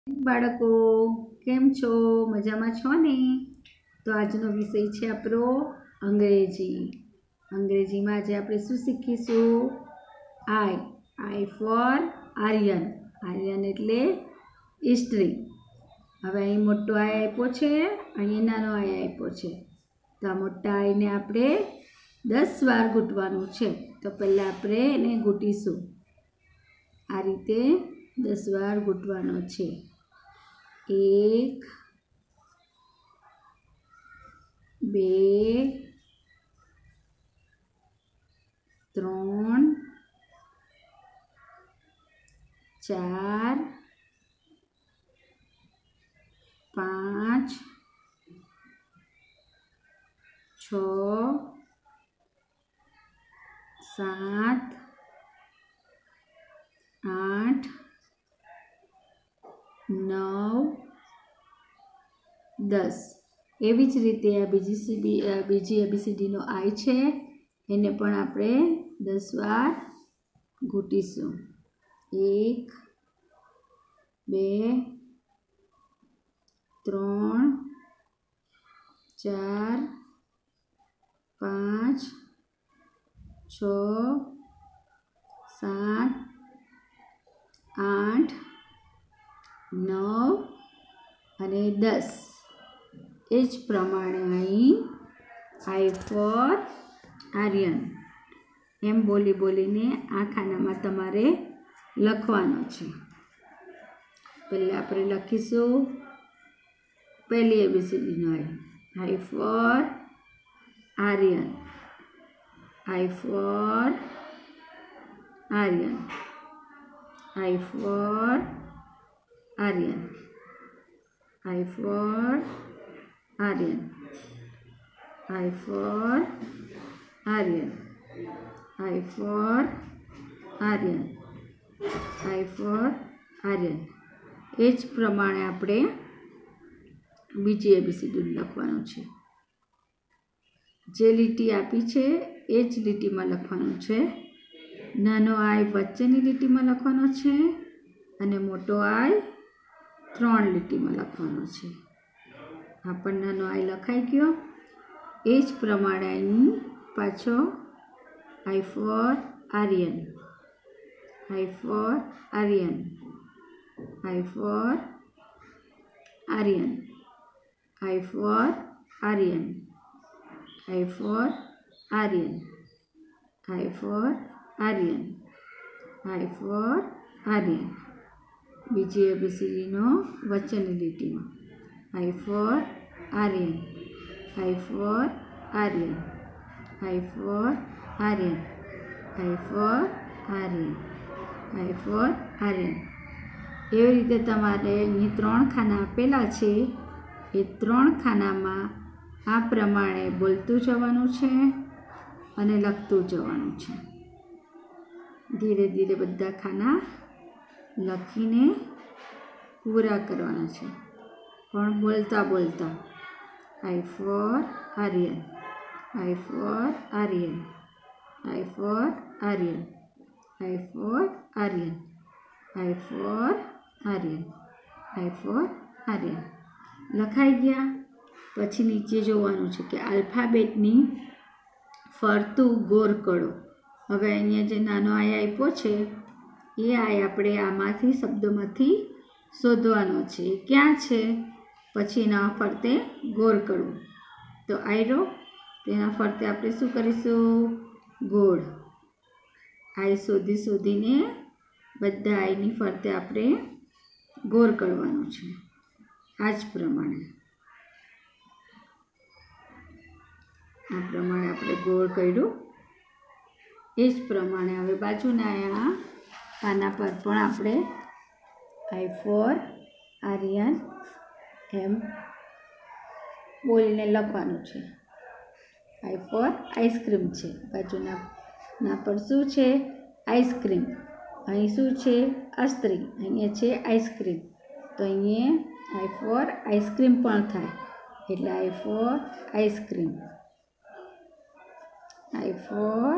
બાળકો કેમ છો? મજામાં છો ને? તો આજનો વિષય છે આપણો અંગ્રેજી. અંગ્રેજીમાં આજે આપણે શું શીખીશું? આઈ ફોર આર્યન. આર્યન એટલે ઇસ્ત્રી. હવે અહીં મોટો આઈ આપ્યો છે, અહીં નાનો આઈ આપ્યો છે. તો આ મોટા આઈને આપણે 10 વાર ઘૂંટવાનું છે. તો પહેલાં આપણે એને ઘૂંટીશું. આ રીતે 10 વાર ઘૂંટવાનો છે. 1 2 3 4 5 6 7 8 9 10. એવી જ રીતે આ બીજી એબીસીડીનો આઈ છે, એને પણ આપણે 10 વાર ઘૂંટીશું. 1 2 3 4 5 6 7 8 9 અને 10. એ જ પ્રમાણે અહીં આઈ ફોર આર્યન એમ બોલીને આ ખાનામાં તમારે લખવાનો છે. પહેલાં આપણે લખીશું પહેલી એબીસીડીનો I for Aryan. I for Aryan. I for Aryan. I for Aryan. I for Aryan. I for Aryan. I for Aryan. એ જ પ્રમાણે આપણે બીજી એબીસીડી લખવાનું છે. જે લીટી આપી છે એ જ લીટીમાં લખવાનું છે. નાનો આઈ વચ્ચેની લીટીમાં લખવાનો છે અને મોટો આઈ 3 લીટીમાં લખવાનો છે. આ પણ નાનો આઈ લખાઈ ગયો. એ જ પ્રમાણે અહીં પાછો I for Aryan. I for Aryan. I for Aryan. I for Aryan. I for Aryan. I for Aryan. I for Aryan. બીજી એબીસીડીનો વચ્ચેની લીટીમાં I for Aryan. I for Aryan. I for Aryan. I for Aryan. I for Aryan. એવી રીતે તમારે અહીં 3 ખાના આપેલા છે. એ 3 ખાનામાં આ પ્રમાણે બોલતું જવાનું છે અને લખતું જવાનું છે. ધીરે ધીરે બધા ખાના લખીને પૂરા કરવાના છે, પણ બોલતા I for Aryan. I for Aryan. I for Aryan. I for Aryan. I for Aryan. I for Aryan. લખાઈ ગયા. પછી નીચે જોવાનું છે કે આલ્ફાબેટની ફરતું ગોળ કરો. હવે અહીંયા જે નાનો આઈ આપ્યો છે એ આઈ આપણે આમાંથી શબ્દોમાંથી શોધવાનો છે. એ ક્યાં છે? પછી એના ફરતે ગોળ કરવું. તો આયરો તેના ફરતે આપણે શું કરીશું? ગોળ. આઈ શોધીને બધા આઈની ફરતે આપણે ગોળ કરવાનું છે. આ જ પ્રમાણે આપણે ગોળ કર્યું. એ જ પ્રમાણે હવે બાજુના આ પાના પર પણ આપણે આઈ ફોર આર્યન એમ બોલીને લખવાનું છે. આઈ ફોર આઈસ્ક્રીમ છે. બાજુના પર શું છે? આઈસ્ક્રીમ. અહીં શું છે? અસ્ત્રી. અહીંયા છે આઈસ્ક્રીમ. તો અહીંયા આઈ ફોર આઈસ્ક્રીમ પણ થાય. એટલે I for ice cream. I for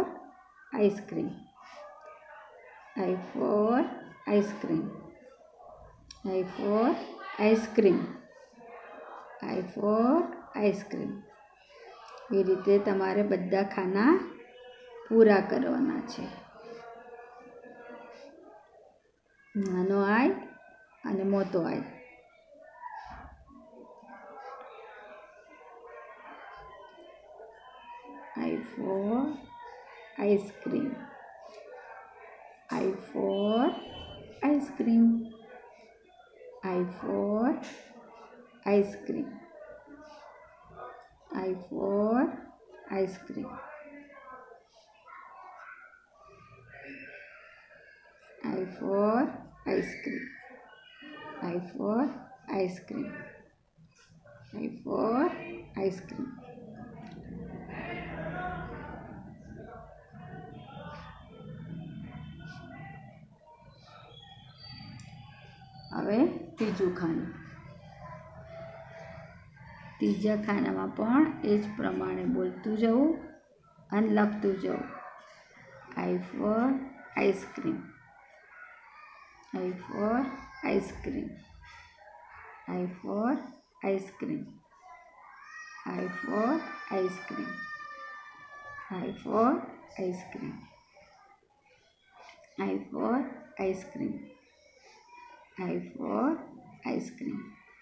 ice cream. I for ice cream. I for ice cream. I for ice cream. એ રીતે તમારે બધા ખાના પૂરા કરવાના છે. નાનો આઈ અને મોટો આઈ. I for ice cream. I for ice cream. I for ice cream. I for ice cream. I for ice cream. I for ice cream. I for ice cream. હવે ત્રીજું ખાનું. ત્રીજા ખાનામાં પણ એ જ પ્રમાણે બોલતું જવું અને લખતું જવું. I for ice cream. I for ice cream. I for ice cream. I for ice cream. I for ice cream. I for ice cream. I for ice cream.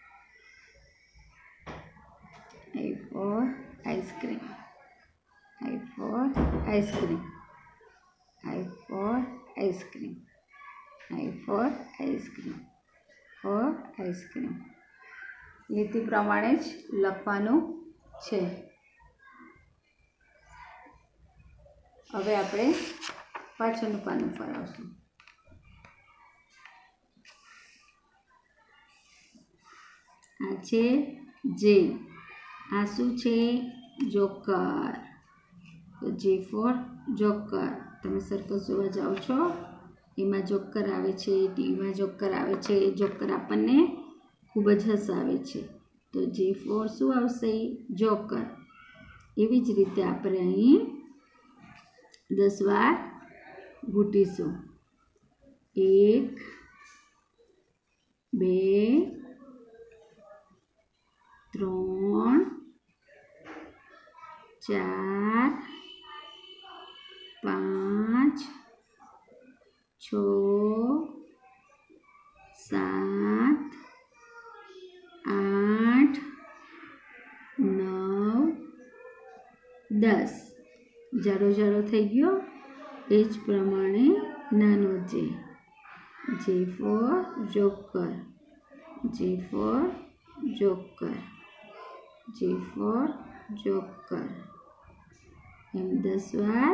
I for ice cream. I for ice cream. I for ice cream. I for ice cream. For ice cream. લીટી પ્રમાણે જ લખવાનું છે. હવે આપણે પાછળનું પાનું ફરાવશું. આ છે જે. આ શું છે? જોકર. તો જે ફોર જોકર. તમે સર્કસ જોવા જાઓ છો, એમાં જોકર આવે છે, ટીવીમાં જોકર આવે છે. જોકર આપણને ખૂબ જ હસાવે છે. તો જે ફોર શું આવશે? જોકર. એવી જ રીતે આપણે અહીં 10 વાર ઘૂંટીશું. 1 2 3 4 5 6 7 8 9 10. જાડો જાડો થઈ ગયો. એ જ પ્રમાણે નાનો J. J for joker. J for joker. J for joker. એમ 10 વાર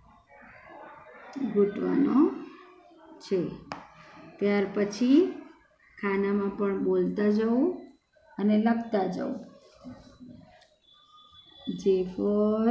ઘૂંટવાનો છે. ત્યાર પછી ખાનામાં પણ બોલતા જવું અને લખતા જવું. J for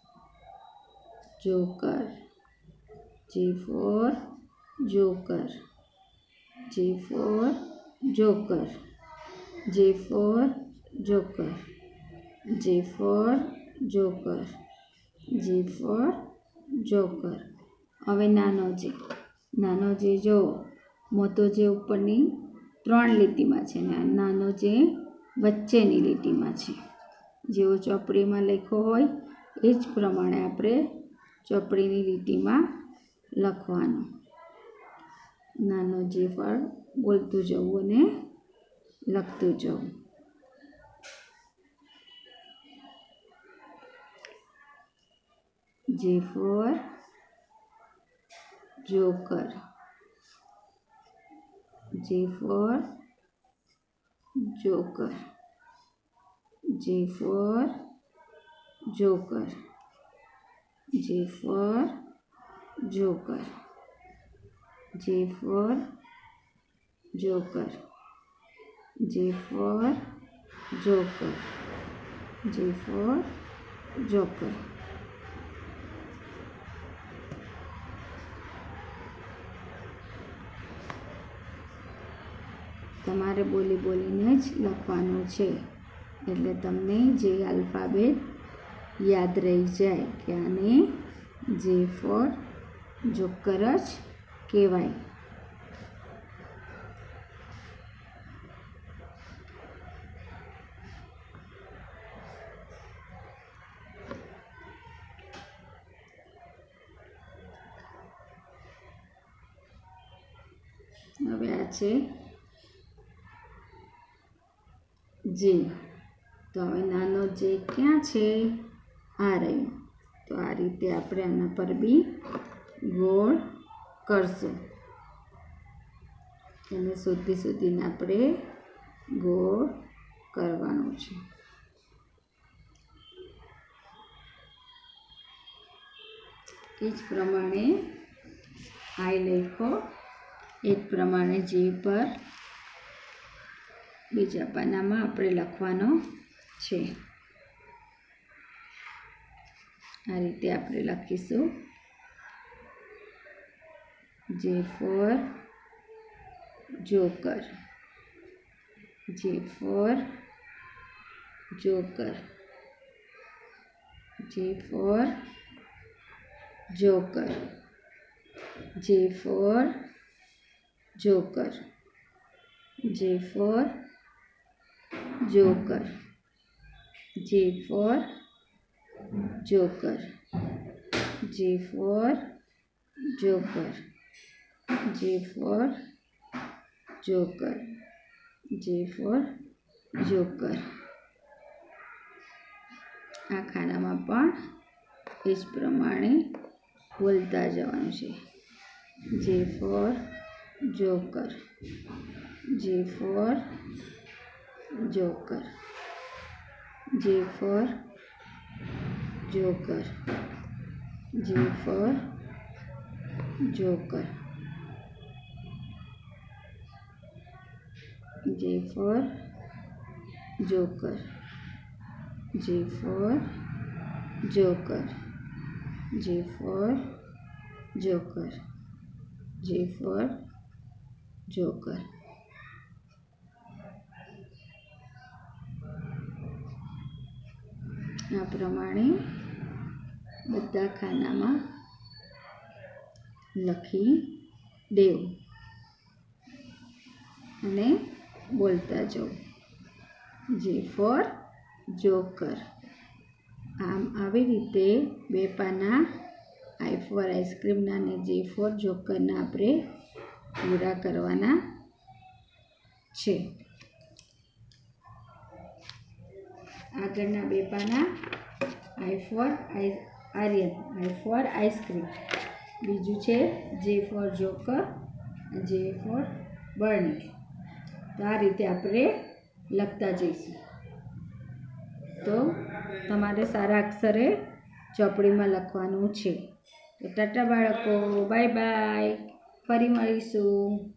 joker. J for joker. J for joker. J for joker. J for joker. J for joker. હવે નાનો જે. નાનો જે જો મોટો જે ઉપરની 3 લીટીમાં છે ને નાનો જે વચ્ચેની લીટીમાં છે. જેવો ચોપડીમાં લખ્યો હોય એ જ પ્રમાણે આપણે ચોપડીની લીટીમાં લખવાનું. નાનો જે પણ બોલતું જવું અને લખતું જવું. J for joker. J for joker. J for joker. J for joker. J for joker. J for joker. J for joker. તમારે બોલી બોલીને જ લખવાનું છે, એટલે તમને જે આલ્ફાબેટ યાદ રહી જાય કે આને જે ફોર જોકર જ કહેવાય. હવે આ છે જે. તો હવે નાનો જે ક્યાં છે? આ રહ્યું. તો આ રીતે આપણે આના પર બી ગોળ કરશું. એને શોધીને આપણે ગોળ કરવાનું છે. એ જ પ્રમાણે આઈ લખો. એ જ પ્રમાણે જે પર બીજા પાનામાં આપણે લખવાનો છે. આ રીતે આપણે લખીશું. J for joker. J for joker. J for joker. J for joker. J for joker. J for joker. J for joker. J for joker. J for joker. આ ખાનામાં પણ એ જ પ્રમાણે બોલતા જવાનું છે. J for joker. J for joker. J for joker. J for joker. J for joker. J for joker. J for joker. J for joker. આ પ્રમાણે બધા ખાનામાં લખી દેવું અને બોલતા જવું. J for joker. આમ આવી રીતે બે પાના આઈ ફોર આઈસ્ક્રીમના અને જે ફોર જોકરના આપણે પૂરા કરવાના છે. આગળના બે પાના I for Aryan. I for ice cream. બીજું છે J for joker. J for Bernie. તો આ રીતે આપણે લખતા જઈશું. તો તમારે સારા અક્ષરે ચોપડીમાં લખવાનું છે. તો ટાટા બાળકો, બાય બાય. ફરી મળીશું.